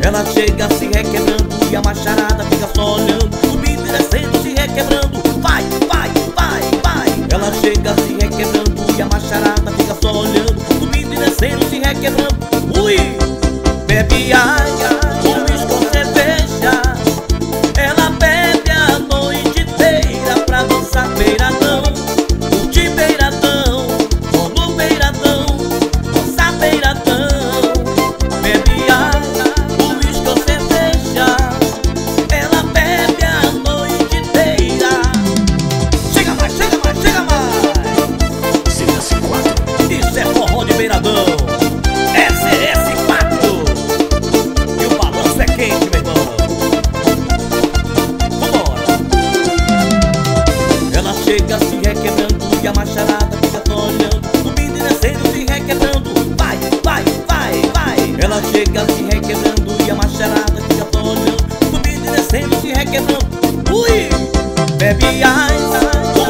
Ela chega se requebrando e a macharada fica só olhando, subindo e descendo, se requebrando. Vai, vai, vai, vai. Ela chega se requebrando e a macharada fica só olhando, subindo e descendo, se requebrando. Ui! Bebe água, uísque com cerveja. Ela bebe a noite inteira pra dançar beiradão. Curtir beiradão, vou no beiradão, dançar beiradão. Bebe água, uísque com cerveja. Ela bebe a noite inteira. Chega mais, chega mais, chega mais. Sinta-se 4. Isso é forró de beiradão. SS4. E o balanço é quente, meu irmão. Vambora. Ela chega se requebrando e a macharada fica só olhando, subindo e descendo, se requebrando. Vai, vai, vai, vai. Ela chega se requebrando e a macharada fica só olhando, subindo e descendo, se requebrando. Ui! Bebe água,